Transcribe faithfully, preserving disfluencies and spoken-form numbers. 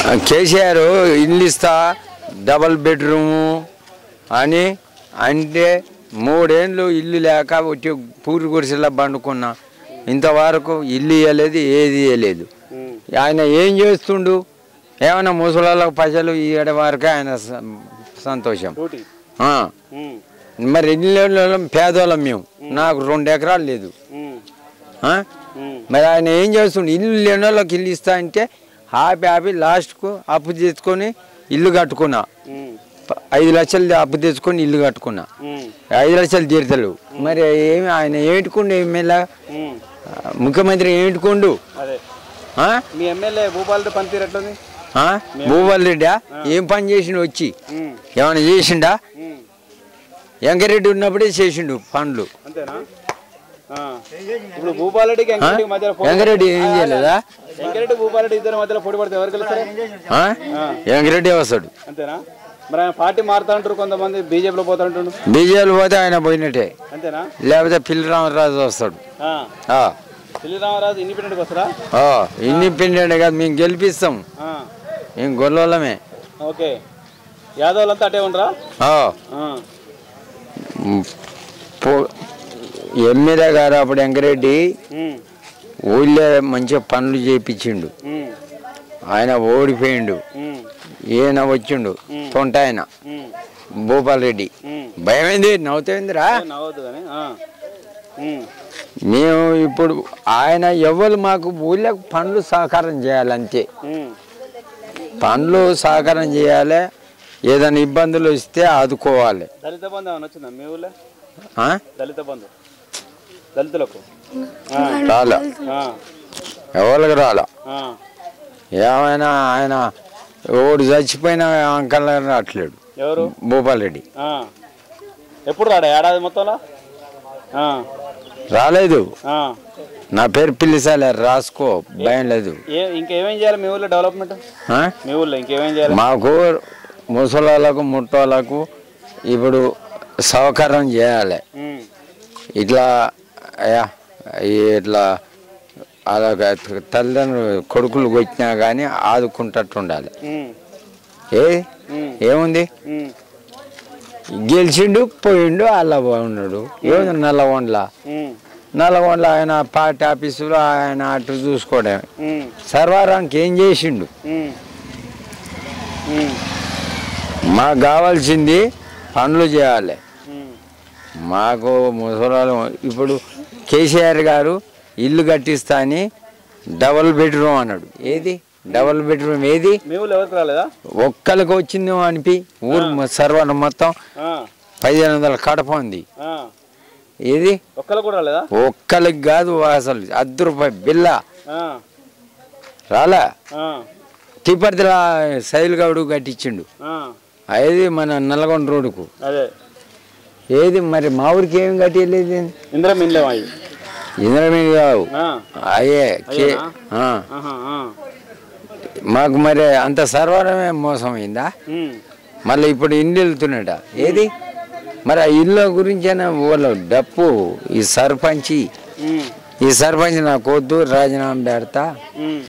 కేసీఆర్ ఇల్లు ఇస్తా double bedroom అని అంటే మూడేళ్ళు ఇల్లు లేక వచ్చి పూరి గుడిసెలా పండుకున్నా ఇంతవరకు ఇల్లు ఇవ్వలేదు ఏది ఇవ్వలేదు. ఆయన ఏం చేస్తుండు ఏమైనా ముసలాళ్ళకు ప్రజలు ఇవ్వడం వరకే ఆయన సంతోషం. మరి ఇల్లు పేదోళ్ళం మేము, నాకు రెండు ఎకరాలు లేదు. మరి ఆయన ఏం చేస్తుండు ఇల్లు లేని వాళ్ళకి ఇల్లు ఇస్తా అంటే హ్యాపీ హ్యాపీ లాస్ట్కు అప్పు తెచ్చుకొని ఇల్లు కట్టుకున్నా. ఐదు లక్షలు అప్పు తెచ్చుకొని ఇల్లు కట్టుకున్నా, ఐదు లక్షలు తీర్తలు. మరి ఏమి ఆయన ఏమిటికుండు ఎమ్మెల్యే ముఖ్యమంత్రి ఏమిటికుండు? భూపాల్ రెడ్డా ఏం పని చేసిండు? వచ్చి ఏమైనా చేసిండా? వెంకరెడ్డి ఉన్నప్పుడే చేసిండు పనులు. వెంకరెడ్డి ఏం చేయలేదా? వెంకరెడ్డి వస్తాడు. పార్టీ మారుతా ఉంటారు కొంతమంది, బీజేపీలో పోతా ఉంటాడు. బీజేపీలో పోతే ఆయన పోయినట్టే, లేకపోతే పిల్లి రామరాజు వస్తాడు. పిల్లి రామరాజు ఇండిపెండెంట్ వస్తారా? ఇండిపెండెంట్ కాదు, మేము గెలిపిస్తాం, మేము గొల్లమే. ఓకే, యాదవులంతా అటే ఉండరా? ఎమ్మెల్యే గారు అప్పుడు వెంకరెడ్డి ఊళ్ళో మంచిగా పనులు చేయించిండు. ఆయన ఓడిపోయిండు, ఈయన వచ్చిండు తొంట ఆయన భూపాల్ రెడ్డి. భయమైంది, నవ్వుతాయిందిరా. మేము ఇప్పుడు ఆయన ఎవరు మాకు ఊళ్ళకు పనులు సహకారం చేయాలంతే, పనులు సహకారం చేయాలి. ఏదైనా ఇబ్బందులు వస్తే ఆదుకోవాలి. దళిత బంధు ఏమైనా వచ్చిందా మీ ఊళ్ళో? దళిత బంధు దళితులకు రాలా, ఎవరికి రాలా. ఏమైనా ఆయన ఓడి చచ్చిపోయిన అంకల్ రావట్లేడు. ఎవరు? భూపాల్ రెడ్డి. ఎప్పుడు రాడా? ఏడాది మొత్తంలో రాలేదు. నా పేరు పిల్లిసాలే, రాసుకో, భయం లేదు. ఇంకేమేం చేయాలి మీ ఊళ్ళో డెవలప్మెంట్? మీ ఊళ్ళో ఇంకేమేం చేయాలి? మాకు ముసలాళ్ళకు ముట్టోళ్ళకు ఇప్పుడు సహకారం చేయాలి. ఇట్లా ఇట్లా అలాగ తల్లిదండ్రులు కొడుకులు వచ్చినా కానీ ఆదుకుంటట్టు ఉండాలి. ఏ ఏముంది, గెలిచిండు పోయిండు అలా ఉన్నాడు. ఏముంది నల్లగొండల నల్లగొండల ఆయన పార్టీ ఆఫీసులో ఆయన అటు చూసుకోవడం. సర్వారానికి ఏం చేసిండు? మాకు కావాల్సింది పనులు చేయాలి. మాకు ముసలాలు ఇప్పుడు కేసీఆర్ గారు ఇల్లు కట్టిస్తా అని డబల్ బెడ్రూమ్ అన్నాడు. ఏది డబల్ బెడ్రూమ్? ఏది ఒక్కరికి వచ్చింది అనిపి ఊరు సర్వన మొత్తం పదిహేను వందల కడప ఉంది. ఏది ఒక్కరికి కాదు, అసలు అర్ధ రూపాయి బిల్ల రాలా. తిప్పర్తిలా సైల్ గౌడు కట్టించిండు, అది మన నల్గొండ రోడ్డుకు. ఏది మరి మా ఊరికి ఏమి కట్టియలేదు? ఇంద్రమిల్లు ఇంద్రమిల్లు కావు అయ్యే. మాకు మరి అంత సర్వరమే మోసమైందా? మళ్ళీ ఇప్పుడు ఇల్లు వెళ్తున్నట. ఏది మరి ఆ ఇల్లు గురించైనా వాళ్ళు డప్పు. ఈ సర్పంచి ఈ సర్పంచ్ నాకు వద్దు, రాజీనామా పెడతా.